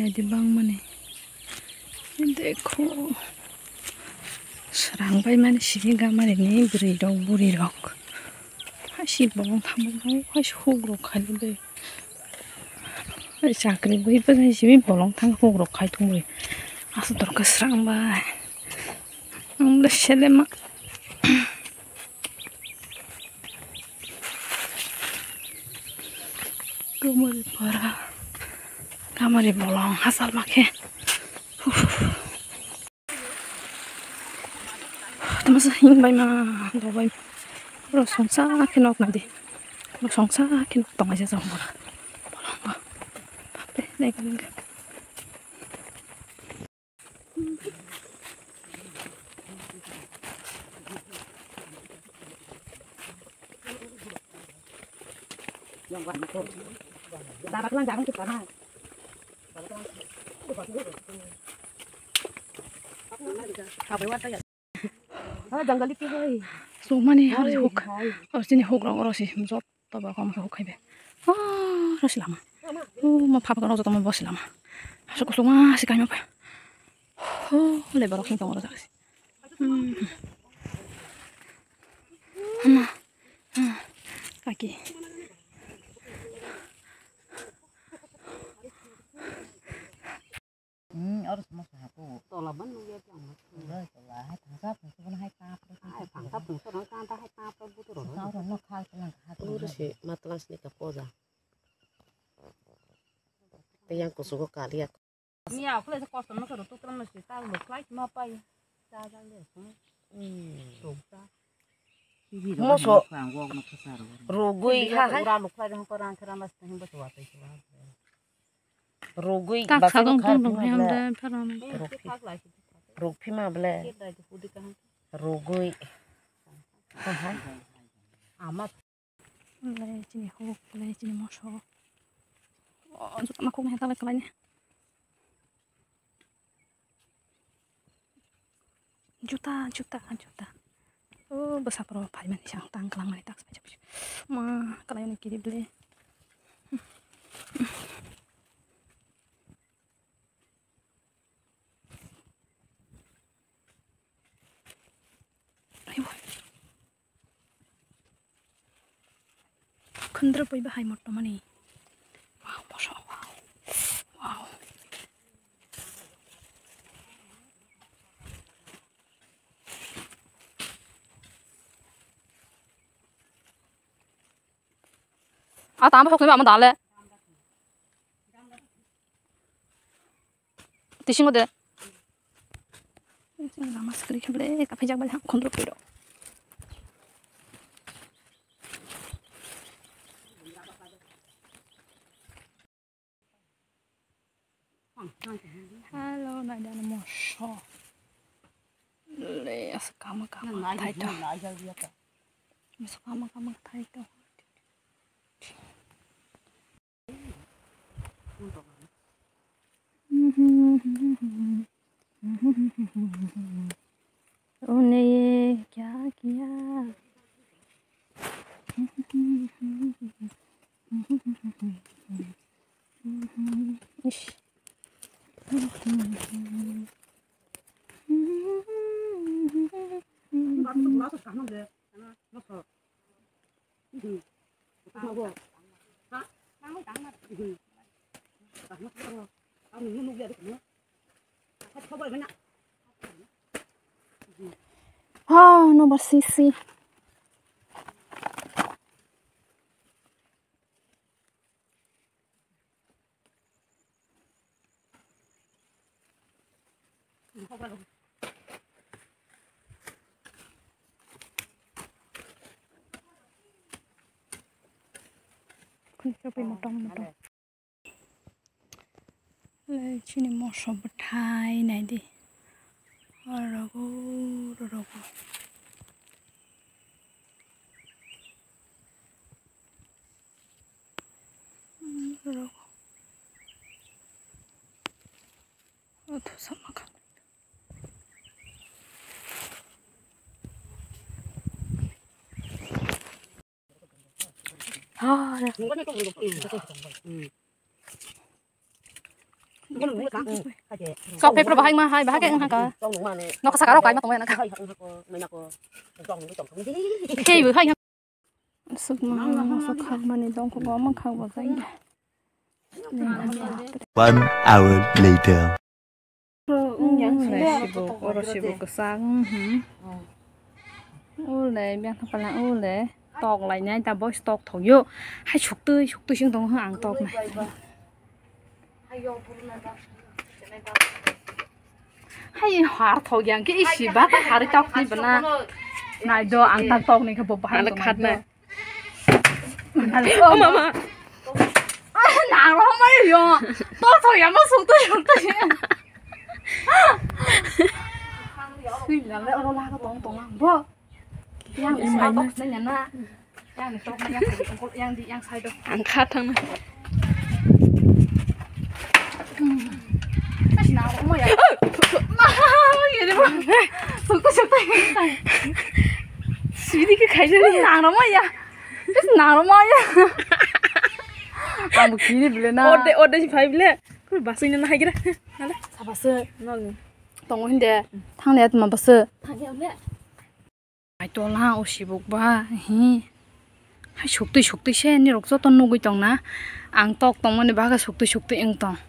मायदि बां माने देखो स्रांबाय माने सिरि गामारिनि बुरि रक फासि बलं थांबाय फासि हग्रखायो साख्रि बैबो जायसे बलं थां हग्रखाय दंबाय आसु दरखौ स्रांबाय आंबो सेलेमा गोमोरपारा गामारि बलं हासाल माखे masa hingbay ma dobay rosongsa kinok nadi rosongsa kinok tong aja sama bolong ba pape naik enggak yang warna itu dapat lang jangan kita nah apa buat ya janggal itu boy so mani harus hook harus ini hook orang orang sih muzot tapi kamu hook aja harus lama mau papa kan harus tamu bos lama harus kusung masih kayaknya apa lebar orang kamu harus sih kaki harus masuk aku tolaban lu ya amat setelah tangkap itu hai tap tangkap itu orang kan hai tap butuh orang orang nak hal tenang hati urus sih matlas nih kapoza yang kusuko kali ya ni aku lagi kosong nak tu terus mesti tahu flight mau apa ya jalan deh rumah Mosok rugui rugui orang lupa dengan orang keramas nih buat apa itu rugui tak sadong tong dong yang ada peran rugui mah bela rugui amat lagi sini hook lagi sini moso untuk aku nggak tahu kelanya juta besar pro payment yang tangklang mari tak saja mah kalau ini kiri beli Kendra boy bahai motor mani. Wow, masya Allah. Wow. Tambah hook ni apa dale? Tising ada. Ini lama sekali kebeli. Tapi jangan banyak kontrol piro. Halo, nada moso. Le, kamu taito. Masuk kamu taito. उन्होंने ये क्या किया इश nomor sisi Coba motong. Sini mau sobat hai nanti. Rogo. Aduh sama kan. sọc phê pro mà hai bà cái ăn cả nó có sao cả đâu cái mà tụi mày nó cả khi vừa hay sức mà sức khăn mà nên trong có mà khăn vào danh 1 hour later. Orosi buku sang, ule biang thapa lang ule tog lại nhai ta boy stock thầu yo, hay chục tươi xương tông hàng tog này, hay hóa thầu yang cái gì bác cái hóa tóc này bữa na, này do ăn tan tog này cái bộ bài là khát này, mama nào nó mấy yo, tôi thầu yang mà xúc tươi suy là lẽ nó la cái tông làm vợ yang đi sai đâu nên nhắn na yang này tông yang đi yang sai đâu ăn khát thằng này nào cũng vậy mà gì đấy mà tôi có chụp tay xí đi cái khai đi nào nó mới ya cái nào nó mới ya một kí đi bữa na ode ode phải bữa cái bác sinh nó hay cái đấy sao bác sinh nó tông hình đẹp thằng này mà bác sinh thằng này đấy ai tôi là ô xí bốc ba hi hay chụp tôi xem như lúc đó tôi nuôi tông na ăn tóc tông mà này bác cái chụp tôi ăn tông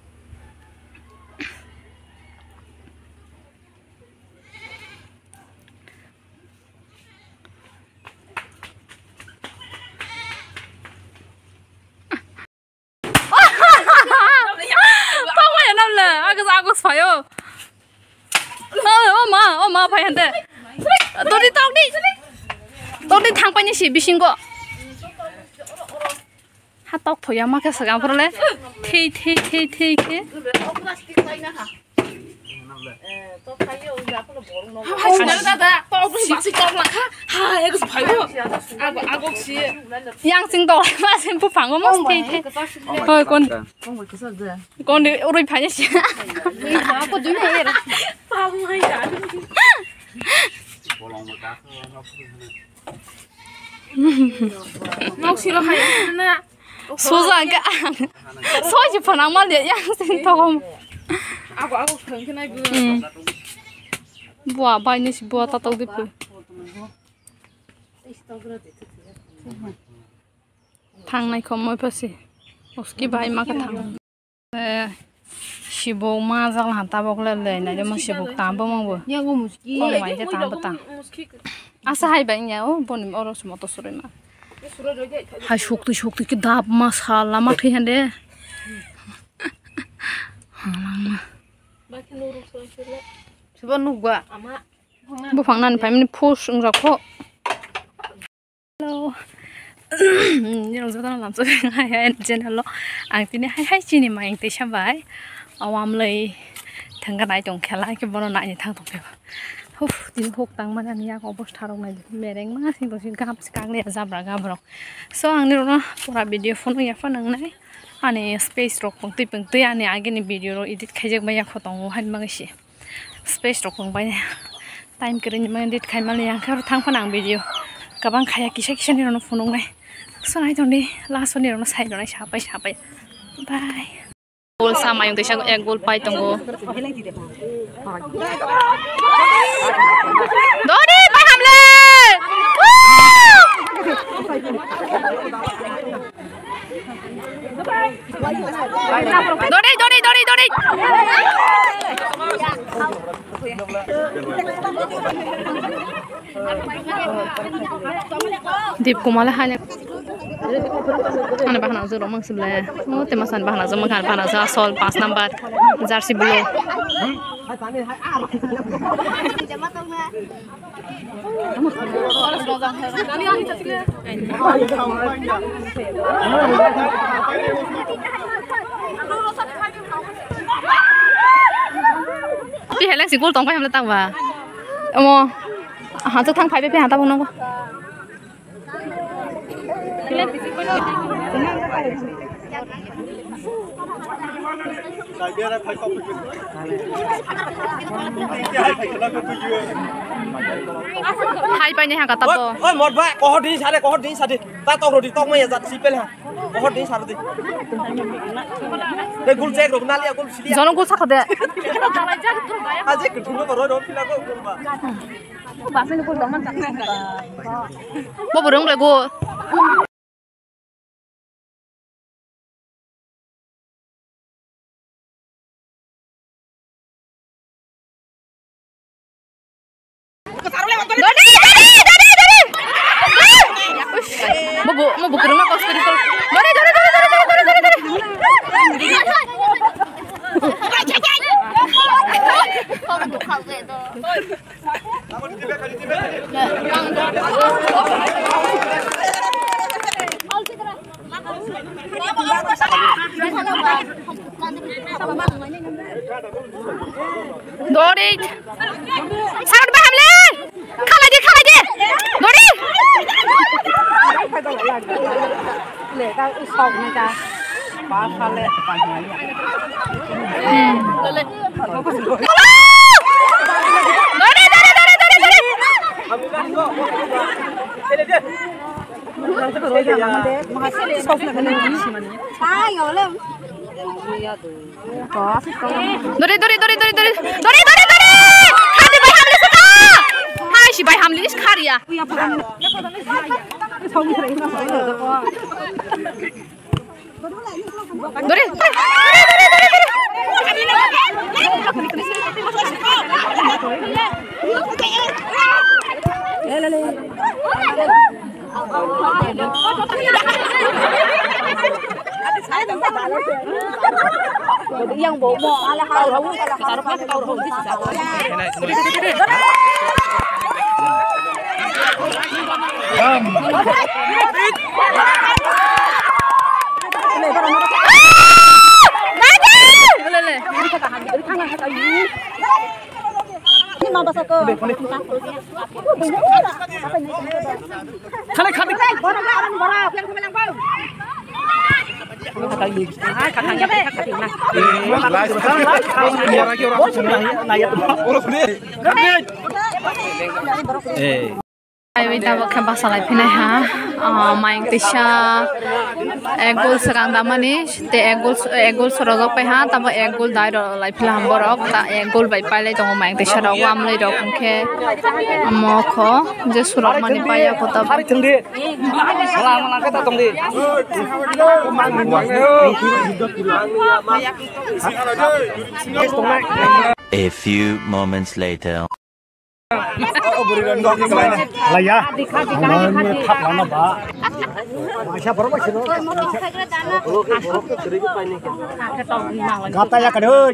aku sayo, oma apa yang deh? Tadi thang pani si bising kok. Hatok thoya mak ke segang perle. Thi ke. Hai sudah to aku sih tong lah. Hai aku sayo. Aku sih. Yang sing to lah sing bu phang mo thi. Thôi con đi uri phải nhá. Aku dulu ya. Sao mai đã. Nó xí lo hay nè. Số ra cái ăn. Số chỉ phần ăn mà liệt yang sing to không. Aku thường cái này vừa. Buah banyak sih buah tahu deh. Thang này không mới pasti. उसकी भाई माँ का thang. Sibuk mah jangan hantar bok lele, nanti mah sibuk tambah mah bu. Ya aku muski. Oh my god tambah tang. Asa hai banyak oh bonim orang semua tu suruh mah. Hai shukti ke dap masalah mah kaya deh. Halang. Coba nunggu. Bu fangnan pai meni push enggak kok. Hello. Ini orang sudah langsung hai channel lo. Ang tini hai chini mah yang teh sampai. Awam lay thằng cái này trồng khá lại cái bọn này thằng tông phèo, đi hút tăng mà anh ya có bớt thằng này mẹ đánh má xin tôi xin cam càng này ra bả gam rồi, so anh này nó pura video phone ya phone này, anh space rock bung tuy anh ai cái này video rồi edit khai chắc mấy ya khó tông hay mang cái gì, space rock bung bay time cái này mà edit khai mà liền cái thằng phone hàng video, các bạn khai cái section này nó phone này, so này thôi đi, last one này nó sai rồi này siapa, bye. Gol sama yung tisya egg gol pa itong Dodi pa hamle Dodi Dip kumala hanya Ana bahana zero mang sebelah. Oh, temasan bahana zero makan bahana zero sol 5 number. Jersey blue. Đi heleng si gol tong kai ham ta wa. Omo. Ha chu thang phai pe ha ta bong nong. hai bay này hàng cả tập bò ôi một vài có đi sao đi ta tao rồi tao mày giặt xí bên ha có đi sao đi đây gul check rồi nãy gul xí 저는 꼭 사거든 aja cái thùng nó rồi đó phi là có mà 뭐 부른 거고 뭐 그런 거 없어 그리고 머리 놀이 사우디 함래 가만히 놀이 để tao sòng này ta quá pha lệ phải hỏi 놀이 하이씨 바이 함리 카리야 놀이 yang bobo ala kau Ay, tahu kan pasal apa nih ha? Main tisha, egul sekarang damani, te egul sorogok pe ha, tapi egul dai do lai pelan borok, ta egul bai pai tunggu main tisha do wam lai do kungke, amoko, je surok mani pai aku tapi. tunggu malang kita tunggu A few moments later. là ya nó thắp nó bà sao bảo nó xin nó gata ya cái đó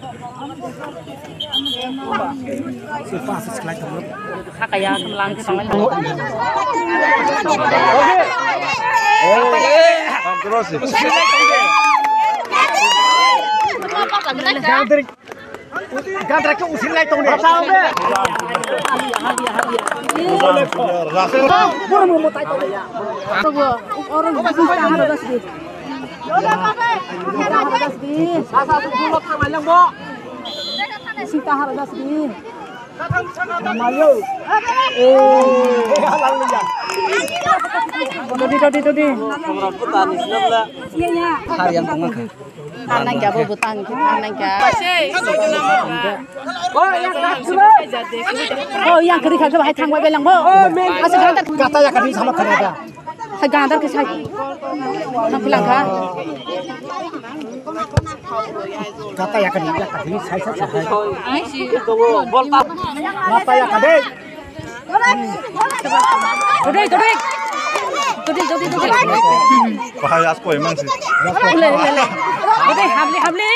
kakaya semelang ke tangan Gandra ke usin lai tong ni sao be orang bisa harus di Sita harus di Mayo Tadi. hari yang tengah Anang jago butang, anang jago. Oh, yang kiri kaki bahaya tangwai belang bo. Asal gantar gata ya kadi sama Kanada gantar ke saya. Nak pulang kah? gata ya kadi saya volta gata ya kadi Duduk. Bahaya asko emang sih. Le. Duduk, habli.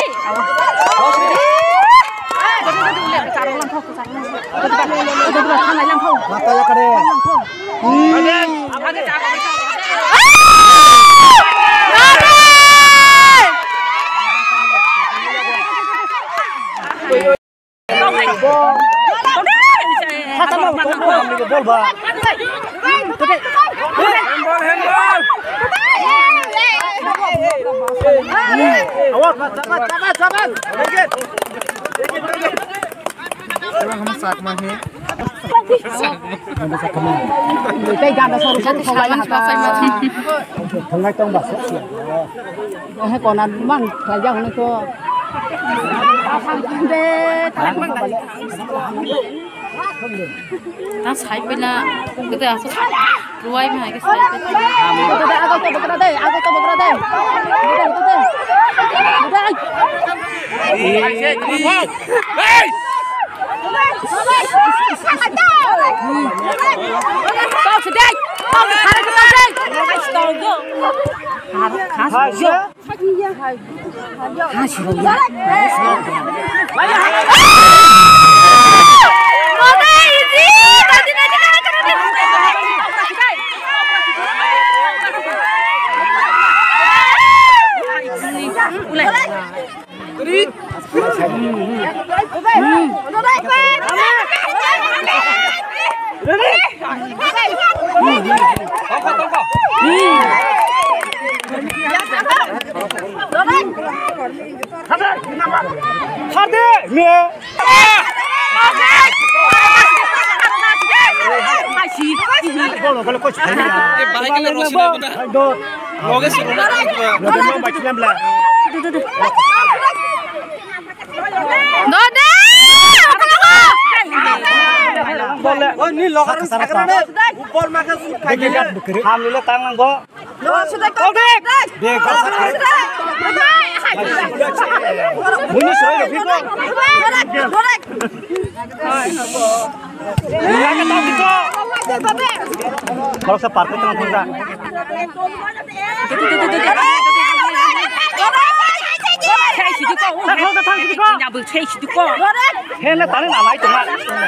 Duduk, sarung lang thok. Duduk, thang lang thok. gata ya kadi Awas, sabar. Dikit. Jangan masak mahe. Tay ganda soru satu sawan pasai mati. Tengah tong basah. Hai konan mang kaya hono ko. Ta sai pe na kita aso ruai mai ke sai pe Aku to bakra deh. Kau sedih. Kau hari kita sedih. Kau go. Kalau coach Ni lokar upor makan hamilnya tangan kok. Bunyi suara Viko. Kalau separtai tengah tengah. Hele tane na lai tengah.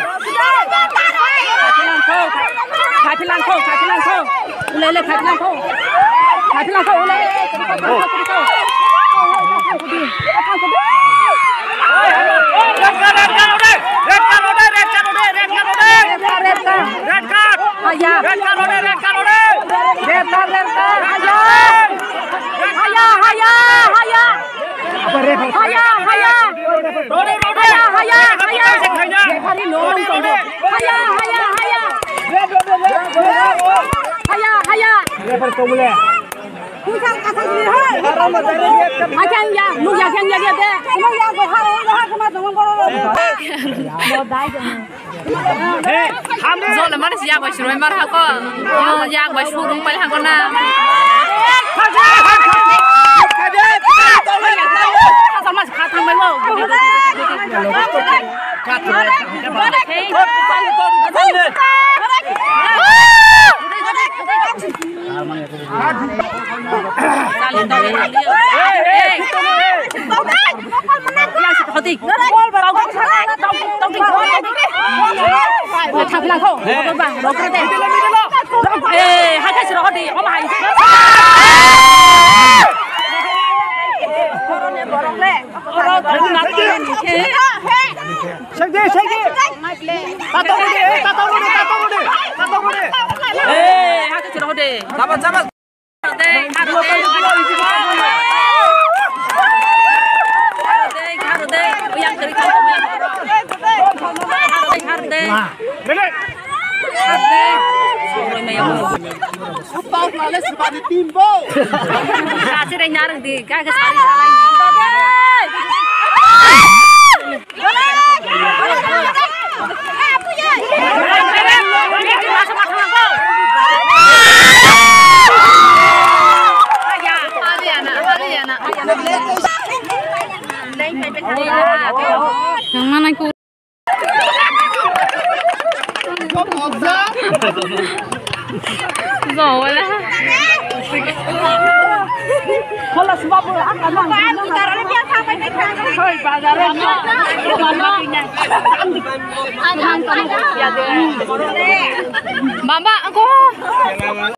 Zol là mana siapa sih? Roy marah kok. Yang basu rumpel hangko na. Sama kata malu. Kasih deh nyarang di kagak sari salah. Yang mana ku? Rồi lah. Kalau sebab akan Mama, aku